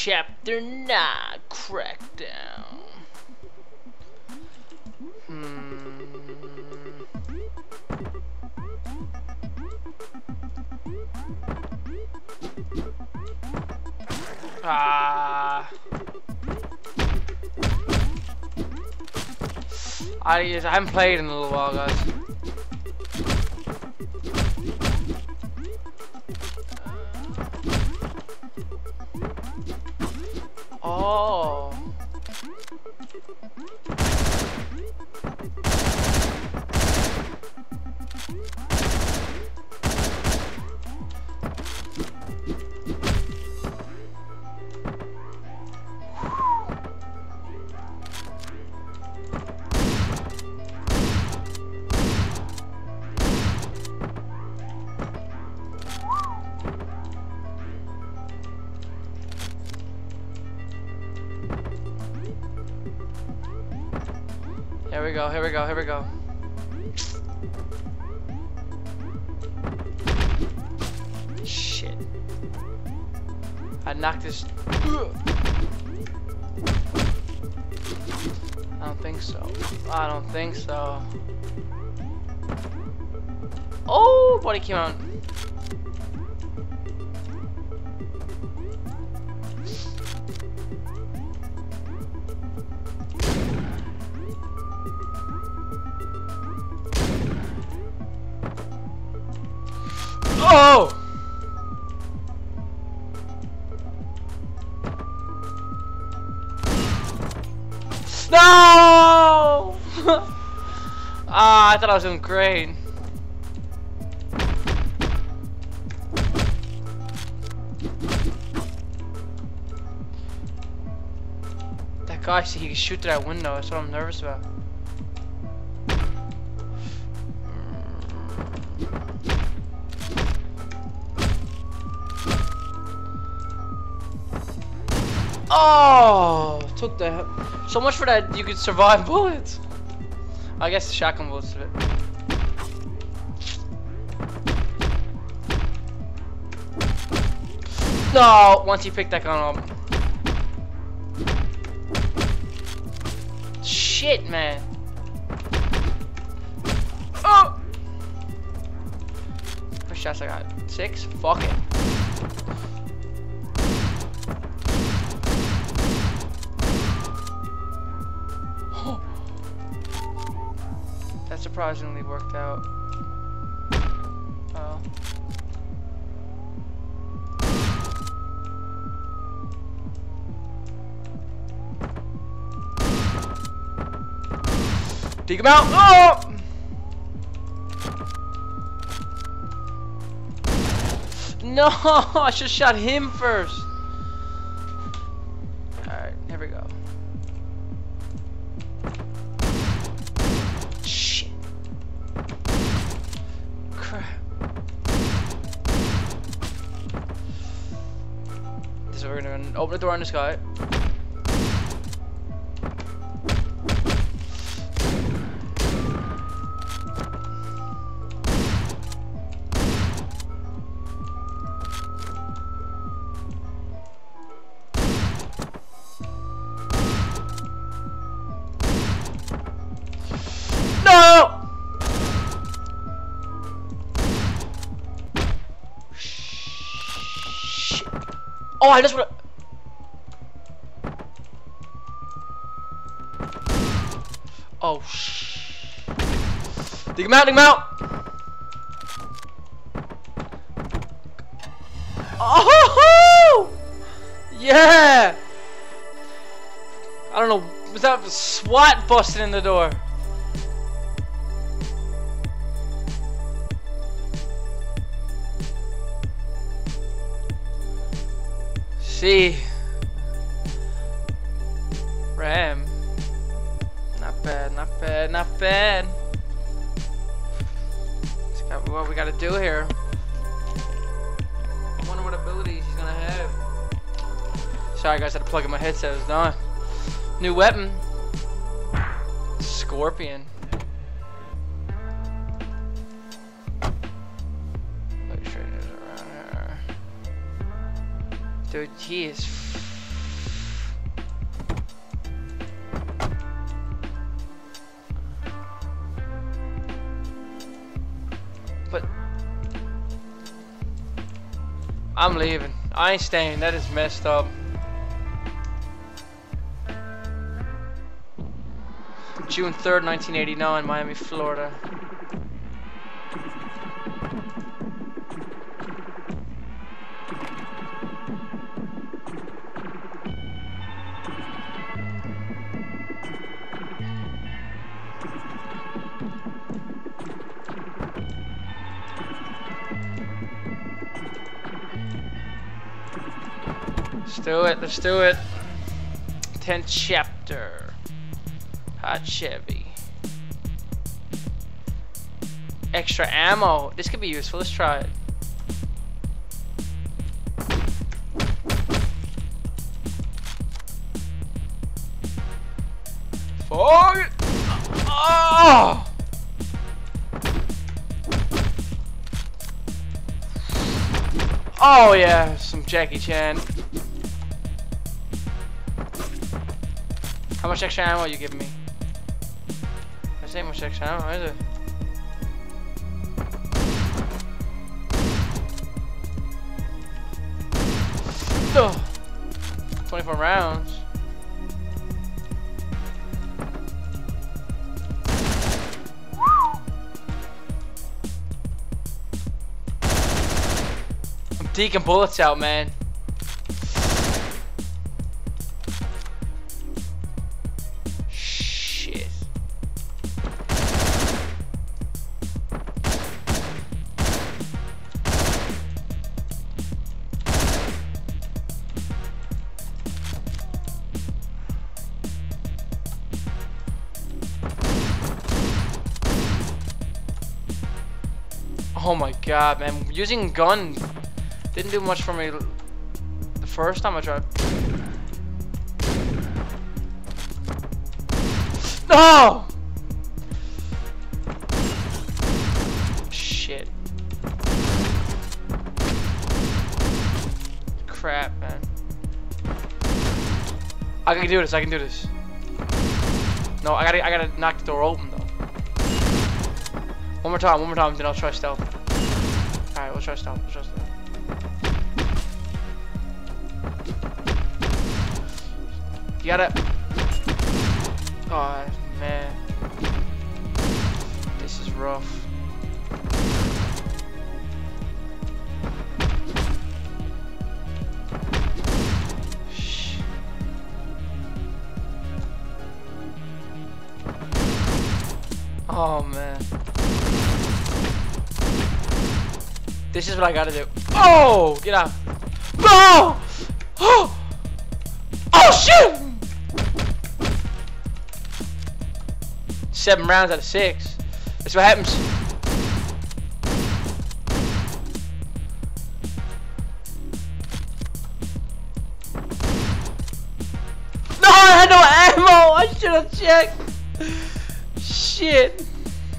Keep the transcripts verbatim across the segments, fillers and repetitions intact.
Chapter nine, Crackdown. Hmm. Ah. I just, I haven't played in a little while, guys. Oh. Here we go, here we go, here we go. Shit. I knocked this. I don't think so. I don't think so. Oh, buddy came out. Oh! No! Ah, I thought I was doing great. That guy, see, he can shoot through that window. That's what I'm nervous about. Oh, took the so much for that. You could survive bullets. I guess the shotgun bullets. No, once you pick that gun up. Shit, man. Oh. How many shots I got? Six. Fuck it. That surprisingly worked out. Oh. Take him out! Oh! No! I should have shot him first. Alright, here we go. So we're gonna open the door on this guy. No! Oh, I just wanna. Oh, shh. Dig him out, dig him out. Oh, yeah. I don't know. Was that SWAT busting in the door? See, Ram, not bad, not bad, not bad. Let's got what we gotta do here. I wonder what abilities he's gonna have. Sorry guys, I had to plug in my headset, it was done. New weapon, Scorpion. Look straight around here. Dude, he is But I'm leaving. I ain't staying. That is messed up. June third, nineteen eighty-nine, Miami, Florida. Let's do it, let's do it. tenth chapter. Hot Chevy. Extra ammo. This could be useful, let's try it. Fuck it! Oh! Oh yeah, some Jackie Chan. How much extra ammo are you giving me? This ain't much extra ammo, is it? Ugh. twenty-four rounds. I'm deking bullets out, man. Oh my god, man. Using gun didn't do much for me the first time I tried. No! Shit. Crap, man. I can do this, I can do this. No, I gotta I gotta knock the door open though. One more time, one more time, then I'll try stealth. Alright, we'll try stealth, we'll try stealth. You gotta... Oh, man. This is rough. Shh. Oh, man. This is what I gotta do. Oh! Get out. No! Oh! Oh, shit! Seven rounds out of six. That's what happens. No, I had no ammo! I should have checked. Shit.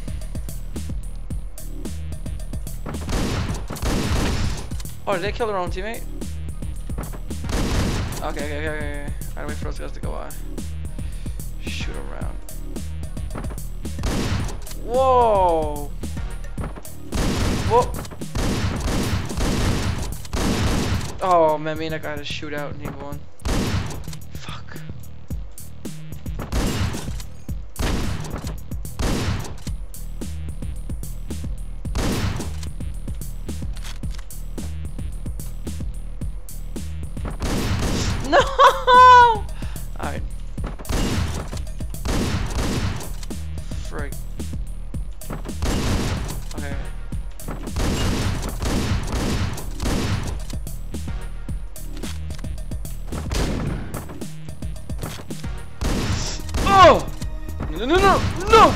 Oh, did they kill their own teammate? Okay, okay, okay, okay. I gotta wait for those guys to go by. Shoot around. Whoa! Whoa! Oh man, me and that guy had a shootout and he won. Fuck. No! Alright. Frig. Okay. Oh! No, no, no, no!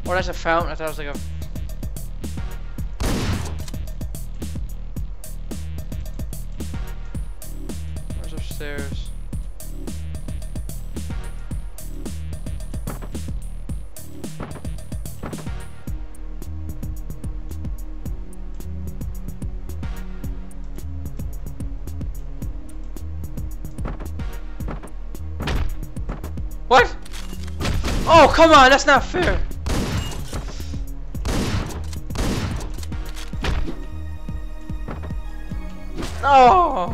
Oh, that's a fountain. I thought it was like a... Where's upstairs? What? Oh, come on, that's not fair. No.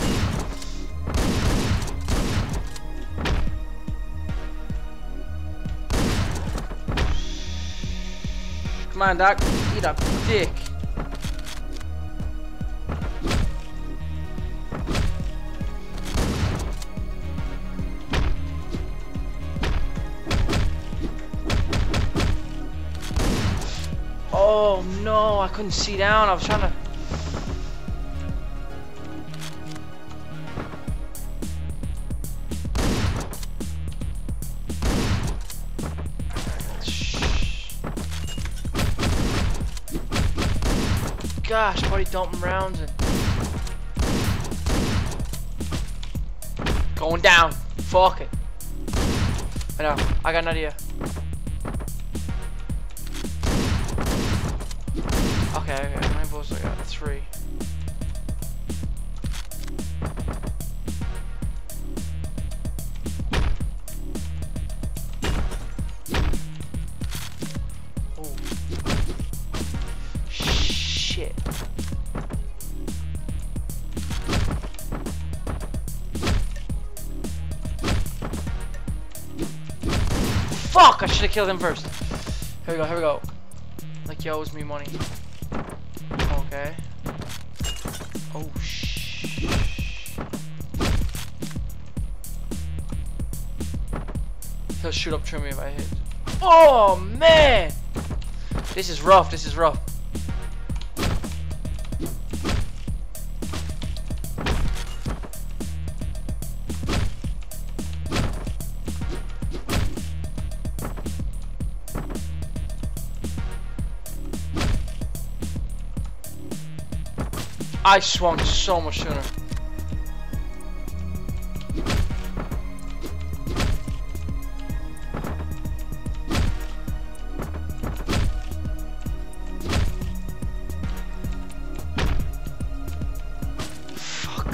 Come on, Doc. Eat a dick. Oh no, I couldn't see down. I was trying to. Gosh, buddy, dumping rounds and going down. Fuck it. I know. I got an idea. Okay, okay. How many balls do I got? Three. Oh. Shit. Fuck! I should have killed him first. Here we go, here we go. Like he owes me money. Okay. Oh shh. He'll shoot up through me if I hit. Oh man! This is rough, this is rough. I swung so much sooner. Fuck.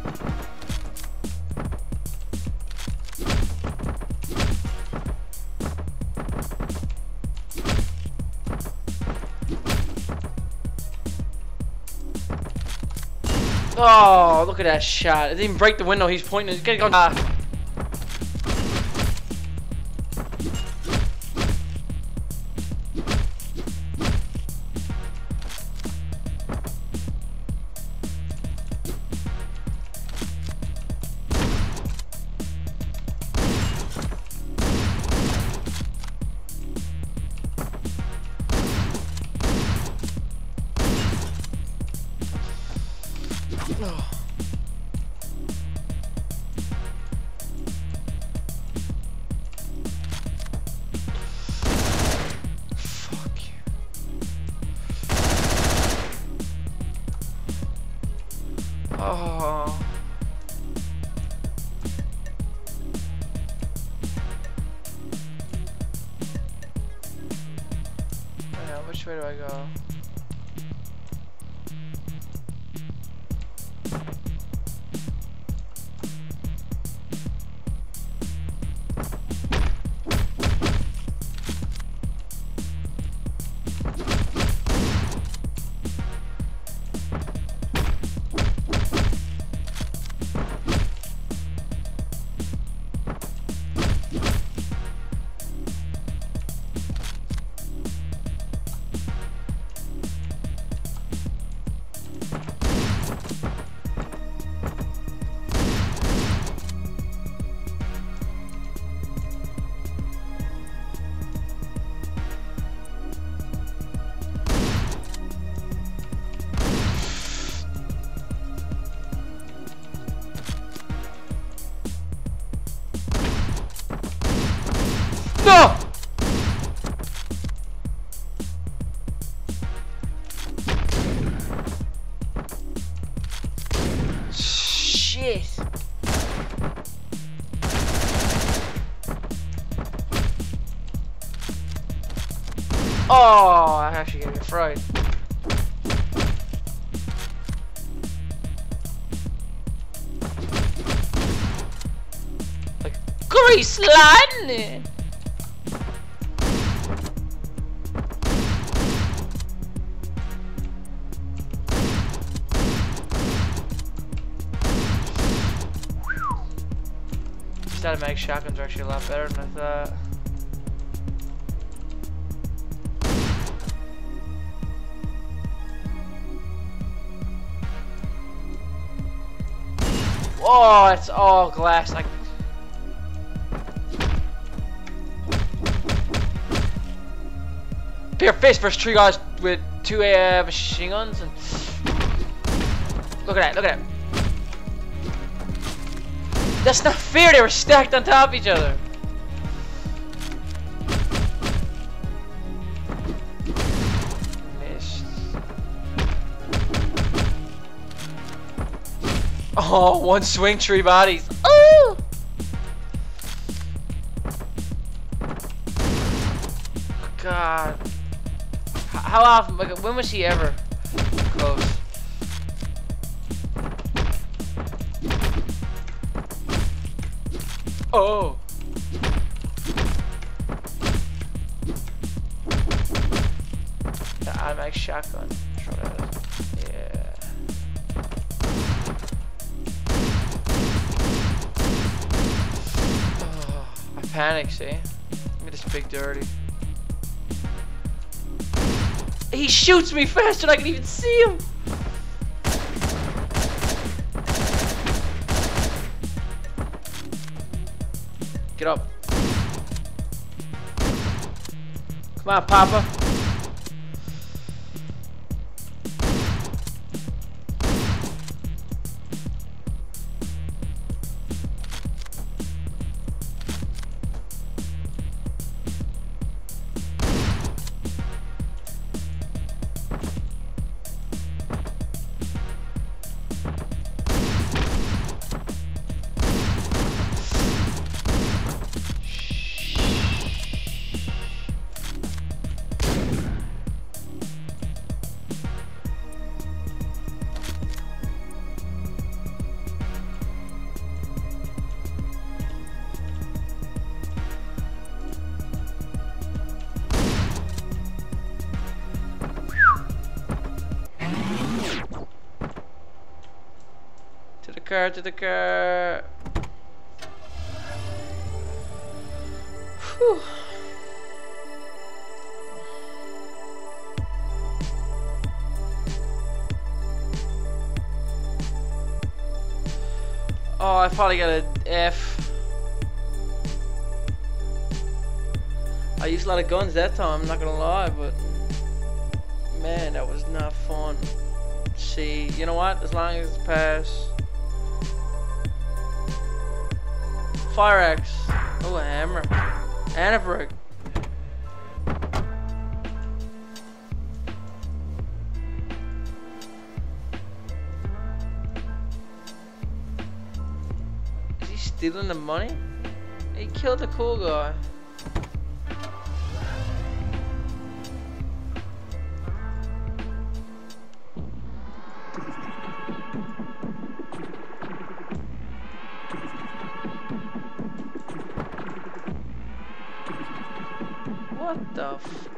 Oh, look at that shot. It didn't even break the window. He's pointing. He's gonna go. Ah. Oh. Fuck you. Oh. Yeah, which way do I go? No! Oh, I actually gave you a fright. Like grease lightning. These automatic shotguns are actually a lot better than I thought. Oh, it's all glass. Like, pair face versus three guys with two uh, machine guns, and look at that! Look at that! That's not fair. They were stacked on top of each other. Missed. Oh, one swing, three bodies. Oh! God. H how often? Like, when was he ever close? Oh. The automatic shotgun. Yeah. Oh, I panic, see? Look at this big dirty. He shoots me faster than I can even see him! Get up. Come on, Papa. To the car, to the car. Whew. Oh, I probably got an F. I used a lot of guns that time, I'm not gonna lie, but man, that was not fun. See, you know what? As long as it's passed. Fire axe. Oh, a hammer. And a brick. Is he stealing the money? He killed the cool guy. What the f-